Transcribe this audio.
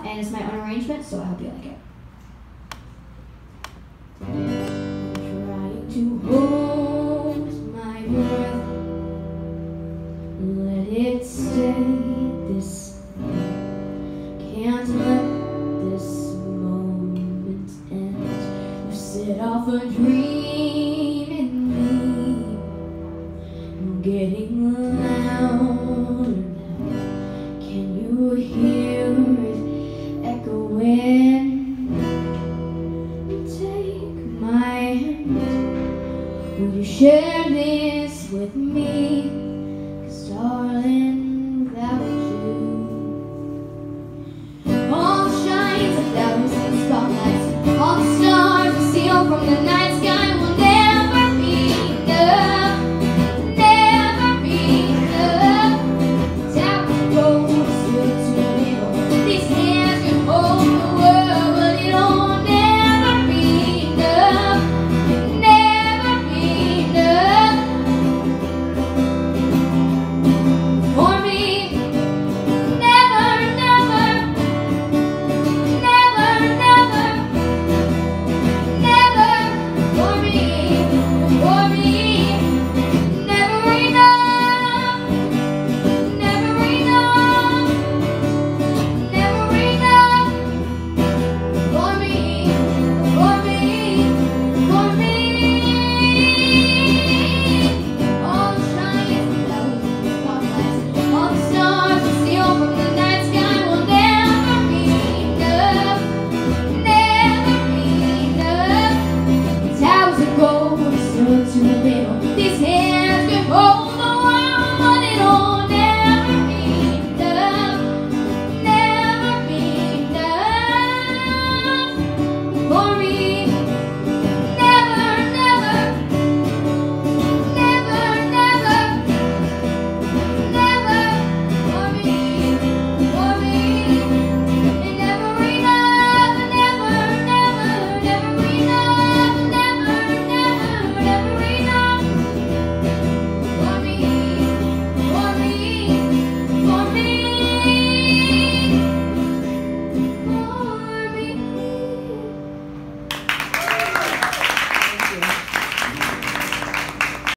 and it's my own arrangement, so I hope you like it. Trying to hold my breath, let it stay this way. Can't let this moment end. You set off a dream in me, getting louder now. Can you hear it echoing? Take my hand. Will you share this with me?